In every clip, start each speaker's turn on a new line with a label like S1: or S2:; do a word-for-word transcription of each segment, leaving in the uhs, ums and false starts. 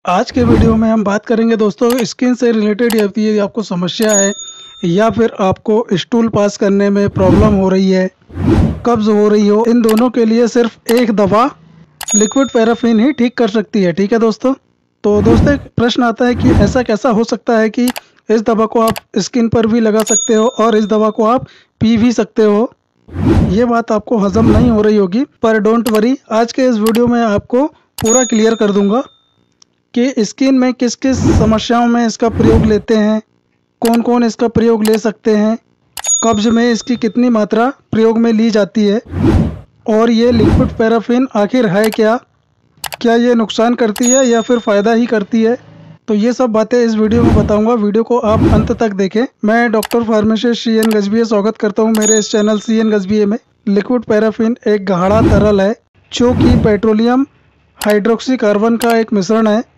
S1: आज के वीडियो में हम बात करेंगे दोस्तों स्किन से रिलेटेड। यदि आपको समस्या है या फिर आपको स्टूल पास करने में प्रॉब्लम हो रही है, कब्ज हो रही हो, इन दोनों के लिए सिर्फ एक दवा लिक्विड पैराफिन ही ठीक कर सकती है। ठीक है दोस्तों। तो दोस्तों एक प्रश्न आता है कि ऐसा कैसा हो सकता है कि इस दवा को आप स्किन पर भी लगा सकते हो और इस दवा को आप पी भी सकते हो। ये बात आपको हजम नहीं हो रही होगी, पर डोंट वरी, आज के इस वीडियो में आपको पूरा क्लियर कर दूंगा कि स्किन में किस किस समस्याओं में इसका प्रयोग लेते हैं, कौन कौन इसका प्रयोग ले सकते हैं, कब्ज में इसकी कितनी मात्रा प्रयोग में ली जाती है, और ये लिक्विड पैराफिन आखिर है क्या, क्या ये नुकसान करती है या फिर फ़ायदा ही करती है। तो ये सब बातें इस वीडियो में बताऊंगा। वीडियो को आप अंत तक देखें। मैं डॉक्टर फार्मासिस्ट सी एन गजबीए स्वागत करता हूं मेरे इस चैनल सी एन गजबीए में। लिक्विड पैराफिन एक गाढ़ा तरल है जो कि पेट्रोलियम हाइड्रोक्सी कार्बन का एक मिश्रण है,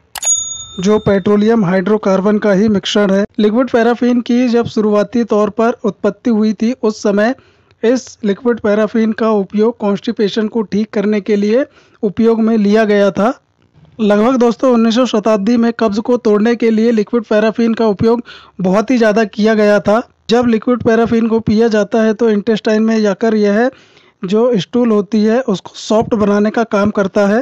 S1: जो पेट्रोलियम हाइड्रोकार्बन का ही मिश्रण है। लिक्विड पैराफिन की जब शुरुआती तौर पर उत्पत्ति हुई थी, उस समय इस लिक्विड पैराफिन का उपयोग कॉन्स्टिपेशन को ठीक करने के लिए उपयोग में लिया गया था। लगभग दोस्तों उन्नीसवीं शताब्दी में कब्ज को तोड़ने के लिए लिक्विड पैराफिन का उपयोग बहुत ही ज़्यादा किया गया था। जब लिक्विड पैराफिन को पिया जाता है तो इंटेस्टाइन में जाकर यह जो स्टूल होती है उसको सॉफ्ट बनाने का काम करता है,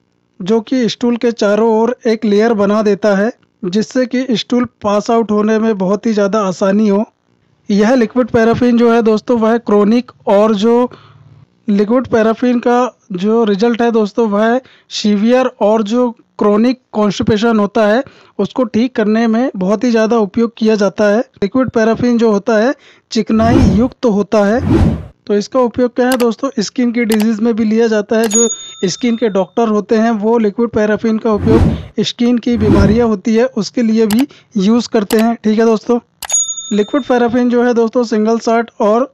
S1: जो कि स्टूल के चारों ओर एक लेयर बना देता है, जिससे कि स्टूल पास आउट होने में बहुत ही ज़्यादा आसानी हो। यह लिक्विड पैराफिन जो है दोस्तों वह क्रोनिक, और जो लिक्विड पैराफिन का जो रिजल्ट है दोस्तों वह सीवियर और जो क्रोनिक कॉन्स्टिपेशन होता है उसको ठीक करने में बहुत ही ज़्यादा उपयोग किया जाता है। लिक्विड पैराफिन जो होता है चिकनाई युक्त तो होता है, तो इसका उपयोग क्या है दोस्तों, स्किन की डिजीज़ में भी लिया जाता है। जो स्किन के डॉक्टर होते हैं वो लिक्विड पैराफिन का उपयोग स्किन की बीमारियां होती है उसके लिए भी यूज़ करते हैं। ठीक है दोस्तों। लिक्विड पैराफिन जो है दोस्तों सिंगल साल्ट और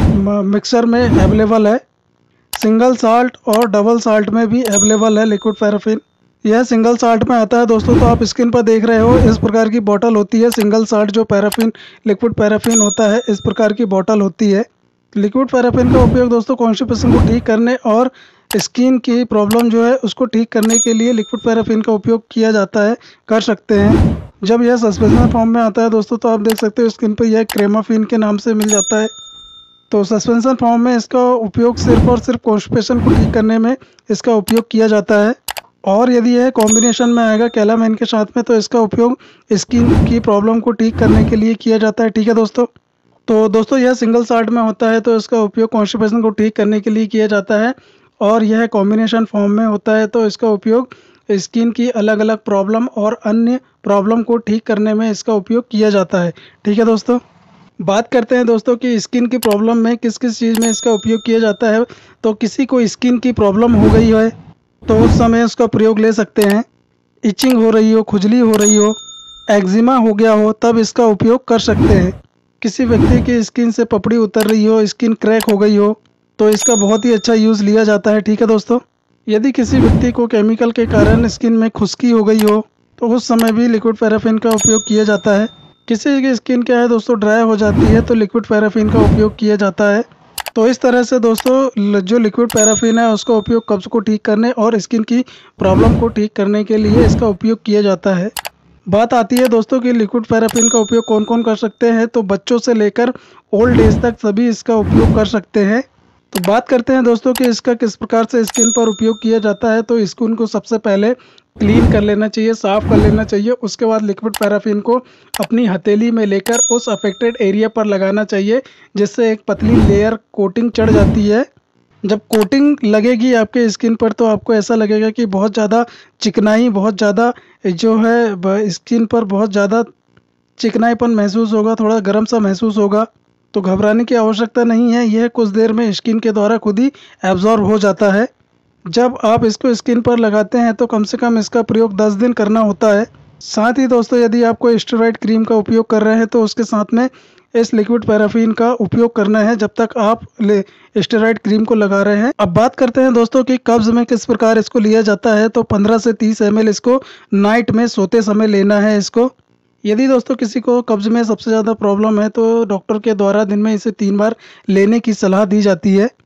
S1: मिक्सर में अवेलेबल है। सिंगल साल्ट और डबल साल्ट में भी अवेलेबल है लिक्विड पैराफिन। यह सिंगल साल्ट में आता है दोस्तों, तो आप स्क्रीन पर देख रहे हो इस प्रकार की बोतल होती है। सिंगल साल्ट जो पैराफिन लिक्विड पैराफिन होता है इस प्रकार की बोतल होती है। लिक्विड पैराफिन का उपयोग दोस्तों कॉन्स्टिपेशन को ठीक करने और स्किन की प्रॉब्लम जो है उसको ठीक करने के लिए लिक्विड पैराफिन का उपयोग किया जाता है, कर सकते हैं। जब यह सस्पेंशन फॉर्म में आता है दोस्तों तो आप देख सकते हो स्किन पर यह क्रेमाफिन के नाम से मिल जाता है। तो सस्पेंशन फॉर्म में इसका उपयोग सिर्फ और सिर्फ कॉन्स्टिपेशन को ठीक करने में इसका उपयोग किया जाता है, और यदि यह कॉम्बिनेशन में आएगा कैलामाइन के साथ में तो इसका उपयोग स्किन की प्रॉब्लम को ठीक करने के लिए किया जाता है। ठीक है दोस्तों। तो दोस्तों यह सिंगल साल्ट में होता है तो इसका उपयोग कॉन्स्टिपेशन को ठीक करने के लिए किया जाता है, और यह कॉम्बिनेशन फॉर्म में होता है तो इसका उपयोग स्किन की अलग अलग प्रॉब्लम और अन्य प्रॉब्लम को ठीक करने में इसका उपयोग किया जाता है। ठीक है दोस्तों। बात करते हैं दोस्तों कि स्किन की प्रॉब्लम में किस किस चीज़ में इसका उपयोग किया जाता है। तो किसी को स्किन की प्रॉब्लम हो गई है तो उस समय उसका प्रयोग ले सकते हैं। इचिंग हो रही हो, खुजली हो रही हो, एक्जिमा हो गया हो, तब इसका उपयोग कर सकते हैं। किसी व्यक्ति की स्किन से पपड़ी उतर रही हो, स्किन क्रैक हो गई हो, तो इसका बहुत ही अच्छा यूज़ लिया जाता है। ठीक है दोस्तों। यदि किसी व्यक्ति को केमिकल के कारण स्किन में खुश्की हो गई हो तो उस समय भी लिक्विड पैराफिन का उपयोग किया जाता है। किसी की स्किन क्या है दोस्तों ड्राई हो जाती है तो लिक्विड पैराफिन का उपयोग किया जाता है। तो इस तरह से दोस्तों जो लिक्विड पैराफिन है उसका उपयोग कब्ज को ठीक करने और स्किन की प्रॉब्लम को ठीक करने के लिए इसका उपयोग किया जाता है। बात आती है दोस्तों कि लिक्विड पैराफिन का उपयोग कौन कौन कर सकते हैं। तो बच्चों से लेकर ओल्ड एज तक सभी इसका उपयोग कर सकते हैं। तो बात करते हैं दोस्तों कि इसका किस प्रकार से स्किन पर उपयोग किया जाता है। तो स्किन को सबसे पहले क्लीन कर लेना चाहिए, साफ़ कर लेना चाहिए। उसके बाद लिक्विड पैराफिन को अपनी हथेली में लेकर उस अफेक्टेड एरिया पर लगाना चाहिए, जिससे एक पतली लेयर कोटिंग चढ़ जाती है। जब कोटिंग लगेगी आपके स्किन पर तो आपको ऐसा लगेगा कि बहुत ज़्यादा चिकनाई, बहुत ज़्यादा जो है स्किन पर बहुत ज़्यादा चिकनाईपन महसूस होगा, थोड़ा गर्म सा महसूस होगा। तो घबराने की आवश्यकता नहीं है, यह कुछ देर में स्किन के द्वारा खुद ही एब्जॉर्ब हो जाता है। जब आप इसको स्किन पर लगाते हैं तो कम से कम इसका प्रयोग दस दिन करना होता है। साथ ही दोस्तों यदि आप कोई स्टेरॉइड क्रीम का उपयोग कर रहे हैं तो उसके साथ में इस लिक्विड पैराफिन का उपयोग करना है जब तक आप स्टेरॉइड क्रीम को लगा रहे हैं। अब बात करते हैं दोस्तों कि कब्ज में किस प्रकार इसको लिया जाता है। तो पंद्रह से तीस एम एल इसको नाइट में सोते समय लेना है इसको। यदि दोस्तों किसी को कब्ज में सबसे ज़्यादा प्रॉब्लम है तो डॉक्टर के द्वारा दिन में इसे तीन बार लेने की सलाह दी जाती है।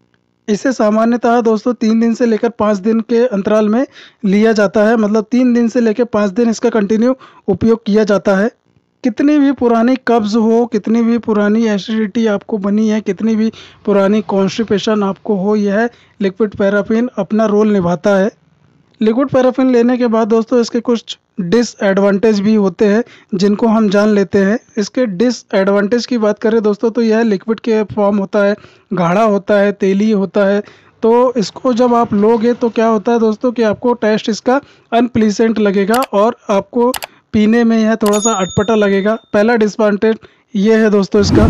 S1: इसे सामान्यतः दोस्तों तीन दिन से लेकर पाँच दिन के अंतराल में लिया जाता है, मतलब तीन दिन से लेकर पाँच दिन इसका कंटिन्यू उपयोग किया जाता है। कितनी भी पुरानी कब्ज़ हो, कितनी भी पुरानी एसिडिटी आपको बनी है, कितनी भी पुरानी कॉन्स्टिपेशन आपको हो, यह लिक्विड पैराफिन अपना रोल निभाता है। लिक्विड पैराफिन लेने के बाद दोस्तों इसके कुछ डिसएडवांटेज भी होते हैं जिनको हम जान लेते हैं। इसके डिसएडवांटेज की बात करें दोस्तों तो यह लिक्विड के फॉर्म होता है, गाढ़ा होता है, तेली होता है। तो इसको जब आप लोगे तो क्या होता है दोस्तों कि आपको टेस्ट इसका अनप्लीजेंट लगेगा और आपको पीने में यह थोड़ा सा अटपटा लगेगा। पहला डिसएडवांटेज ये है दोस्तों इसका।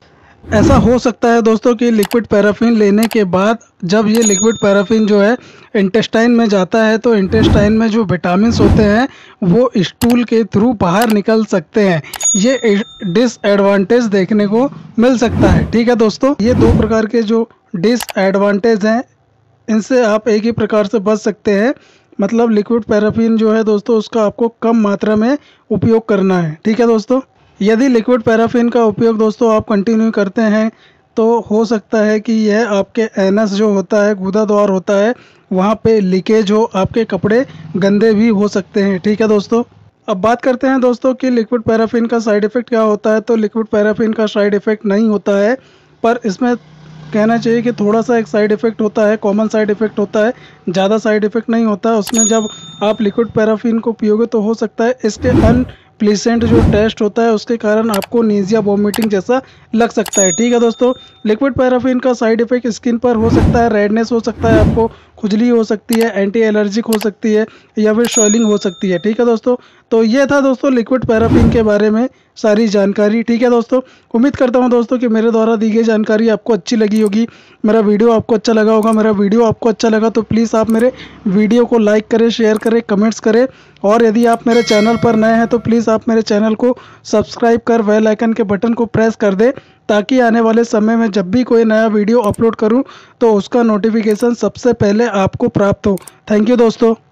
S1: ऐसा हो सकता है दोस्तों कि लिक्विड पैराफिन लेने के बाद जब ये लिक्विड पैराफिन जो है इंटेस्टाइन में जाता है तो इंटेस्टाइन में जो विटामिन्स होते हैं वो स्टूल के थ्रू बाहर निकल सकते हैं। ये डिसएडवांटेज देखने को मिल सकता है। ठीक है दोस्तों, ये दो प्रकार के जो डिसएडवांटेज हैं इनसे आप एक ही प्रकार से बच सकते हैं। मतलब लिक्विड पैराफिन जो है दोस्तों उसका आपको कम मात्रा में उपयोग करना है। ठीक है दोस्तों, यदि लिक्विड पैराफिन का उपयोग दोस्तों आप कंटिन्यू करते हैं तो हो सकता है कि यह आपके एनस जो होता है, गुदा द्वार होता है, वहाँ पे लीकेज हो, आपके कपड़े गंदे भी हो सकते हैं। ठीक है दोस्तों, अब बात करते हैं दोस्तों कि लिक्विड पैराफिन का साइड इफ़ेक्ट क्या होता है। तो लिक्विड पैराफिन का साइड इफ़ेक्ट नहीं होता है, पर इसमें कहना चाहिए कि थोड़ा सा एक साइड इफ़ेक्ट होता है, कॉमन साइड इफ़ेक्ट होता है, ज़्यादा साइड इफ़ेक्ट नहीं होता है। उसमें जब आप लिक्विड पैराफिन को पियोगे तो हो सकता है इसके अन प्लीसेंट जो टेस्ट होता है उसके कारण आपको नीजिया वॉमिटिंग जैसा लग सकता है। ठीक है दोस्तों, लिक्विड पैराफिन का साइड इफेक्ट स्किन पर हो सकता है, रेडनेस हो सकता है, आपको खुजली हो सकती है, एंटी एलर्जिक हो सकती है या फिर स्वेलिंग हो सकती है। ठीक है दोस्तों, तो ये था दोस्तों लिक्विड पैराफिन के बारे में सारी जानकारी। ठीक है दोस्तों, उम्मीद करता हूँ दोस्तों कि मेरे द्वारा दी गई जानकारी आपको अच्छी लगी होगी, मेरा वीडियो आपको अच्छा लगा होगा। मेरा वीडियो आपको अच्छा लगा तो प्लीज़ आप मेरे वीडियो को लाइक करें, शेयर करें, कमेंट्स करें, और यदि आप मेरे चैनल पर नए हैं तो प्लीज़ आप मेरे चैनल को सब्सक्राइब कर बेल आइकन के बटन को प्रेस कर दें ताकि आने वाले समय में जब भी कोई नया वीडियो अपलोड करूं तो उसका नोटिफिकेशन सबसे पहले आपको प्राप्त हो। थैंक यू दोस्तों।